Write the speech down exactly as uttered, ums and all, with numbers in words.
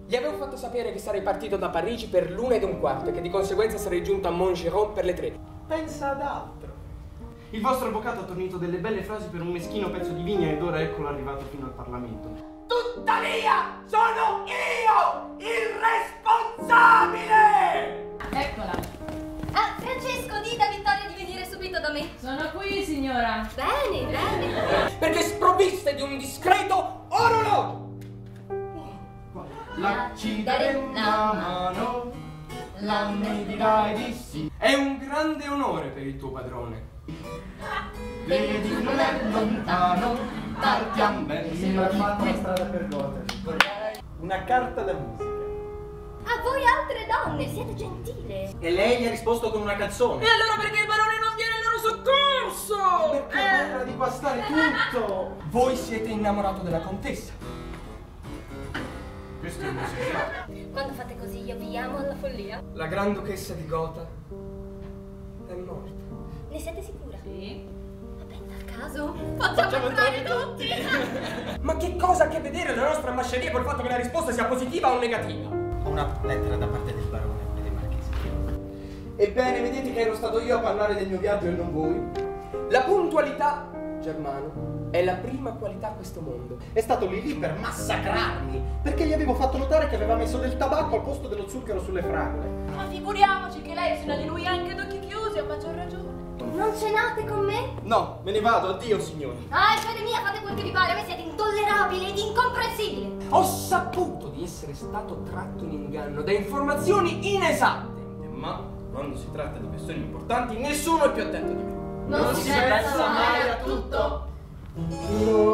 Gli avevo fatto sapere che sarei partito da Parigi per l'una ed un quarto e che di conseguenza sarei giunto a Montgeron per le tre. Pensa ad altro. Il vostro avvocato ha tornito delle belle frasi per un meschino pezzo di vigna ed ora eccolo arrivato fino al Parlamento. Tuttavia, sono io il responsabile! Eccola. Ah, Francesco, dite a Vittoria di venire subito da me. Sono qui, signora. Bene, bene. Perché sprovviste di un discreto orologio! La ci darei la mano, la mi dirai di sì. È un grande onore per il tuo padrone. Vedi non è lontano, partiamo bene. Si la strada per gote. Una carta da musica. A voi altre donne, siete gentili. E lei gli ha risposto con una canzone. E allora perché il barone non viene al loro soccorso? Perché vorrà di guastare tutto. Voi siete innamorato della contessa. Questo è un musicale. Quando fate così io vi amo alla follia. La granduchessa di Gotha è morta. Ne siete sicura? Sì. Vabbè, dal caso facciamo entrare tutti. Ma che cosa ha a che vedere la nostra ambasciaria col fatto che la risposta sia positiva o negativa? Ho una lettera da parte del barone e dei marchesi. Ebbene, vedete che ero stato io a parlare del mio viaggio e non voi. La puntualità, Germano, è la prima qualità a questo mondo. È stato lì lì per massacrarmi, perché gli avevo fatto notare che aveva messo del tabacco al posto dello zucchero sulle fragole. Ma figuriamoci che lei è sino di lui anche ad occhi chiusi, a maggior ragione. Non cenate con me? No, me ne vado, addio signori. Ah, in fede mia, fate quel che vi pare, voi siete intollerabili ed incomprensibili. Ho saputo di essere stato tratto in inganno da informazioni inesatte. Ma quando si tratta di questioni importanti, nessuno è più attento di me. Non, si pensa mai a tutto. Io